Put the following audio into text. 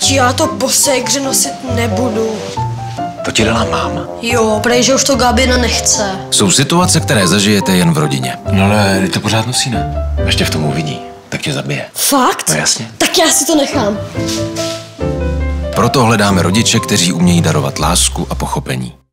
Já to po ségře nosit nebudu. To ti dala máma. Jo, prej, že už to Gabina nechce. Jsou situace, které zažijete jen v rodině. No ale to pořád nosí, ne? Až tě v tom uvidí, tak tě zabije. Fakt? No jasně. Tak já si to nechám. Proto hledáme rodiče, kteří umějí darovat lásku a pochopení.